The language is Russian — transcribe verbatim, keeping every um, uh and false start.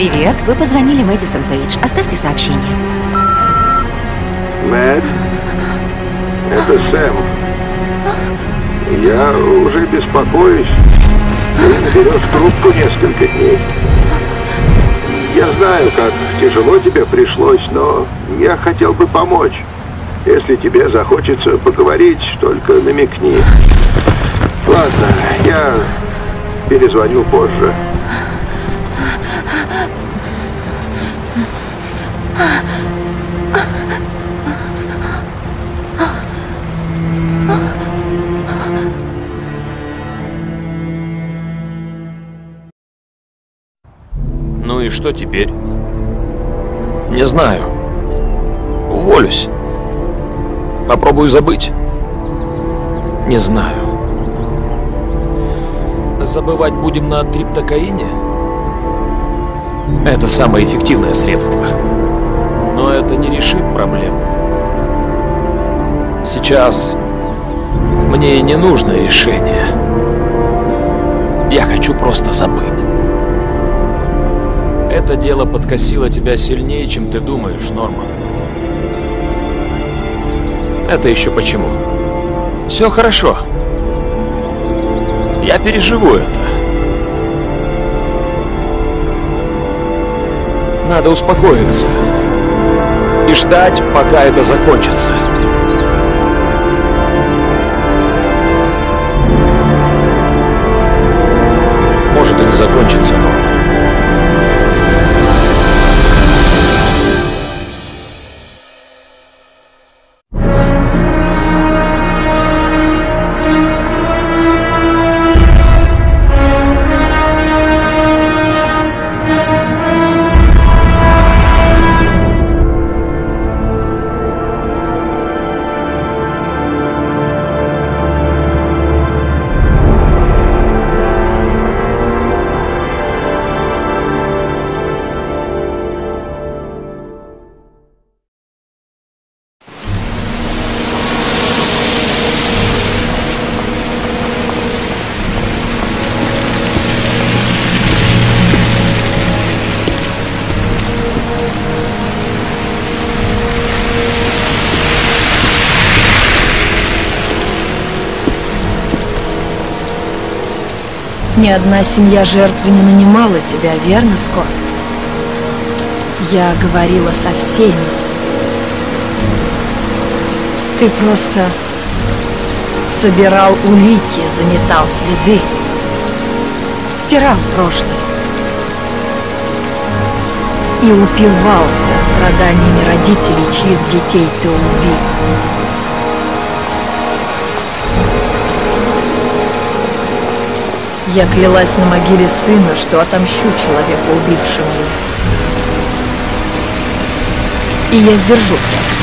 Привет, вы позвонили Мэдисон Пейдж. Оставьте сообщение. Мэд, это Сэм. Я уже беспокоюсь. Ты не берешь трубку несколько дней. Я знаю, как тяжело тебе пришлось, но я хотел бы помочь. Если тебе захочется поговорить, только намекни. Ладно, я перезвоню позже. Ну и что теперь? Не знаю. Уволюсь. Попробую забыть. Не знаю. Забывать будем на триптокаине? Это самое эффективное средство. Но это не решит проблему. Сейчас мне не нужно решение. Я хочу просто забыть. Это дело подкосило тебя сильнее, чем ты думаешь, Норман. Это еще почему? Все хорошо. Я переживу это. Надо успокоиться и ждать, пока это закончится. Может и не закончится, но... Ни одна семья жертвы не нанимала тебя, верно, Скотт? Я говорила со всеми. Ты просто собирал улики, заметал следы, стирал прошлое и упивался страданиями родителей, чьих детей ты убил. Я клялась на могиле сына, что отомщу человеку, убившему его. И я сдержу клятву.